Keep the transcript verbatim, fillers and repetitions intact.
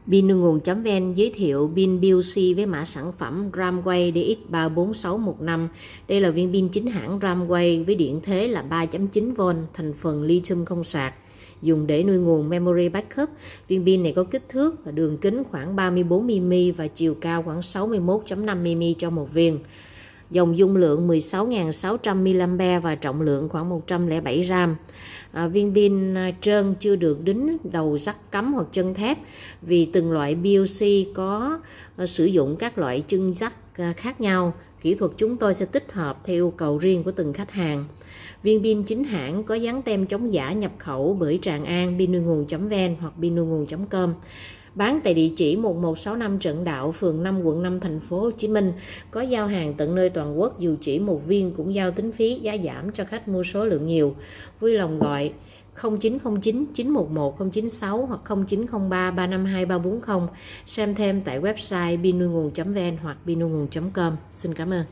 Pin nuôi nguồn.vn giới thiệu pin pê ô xê với mã sản phẩm Ramway đê ích ba bốn sáu một năm. Đây là viên pin chính hãng Ramway với điện thế là ba phẩy chín vôn, thành phần lithium không sạc, dùng để nuôi nguồn memory backup. Viên pin này có kích thước và đường kính khoảng ba mươi bốn mi li mét và chiều cao khoảng sáu mươi mốt phẩy năm mi li mét cho một viên. Dòng dung lượng mười sáu nghìn sáu trăm mi li am pe và trọng lượng khoảng một trăm lẻ bảy gram. À, viên pin trơn chưa được đính đầu rắc cắm hoặc chân thép vì từng loại pê ô xê có uh, sử dụng các loại chân rắc uh, khác nhau. Kỹ thuật chúng tôi sẽ tích hợp theo yêu cầu riêng của từng khách hàng. Viên pin chính hãng có dán tem chống giả nhập khẩu bởi Tràng An, pin nuôi nguồn.vn hoặc pin nuôi nguồn chấm com. Bán tại địa chỉ một một sáu năm Trần Đạo, phường năm, quận năm, thành phố Hồ Chí Minh. Có giao hàng tận nơi toàn quốc, dù chỉ một viên cũng giao tính phí, giá giảm cho khách mua số lượng nhiều. Vui lòng gọi không chín không chín chín một một không chín sáu hoặc không chín không ba ba năm hai ba bốn không. Xem thêm tại website pin nuôi nguồn.vn hoặc pin nuôi nguồn chấm com. Xin cảm ơn.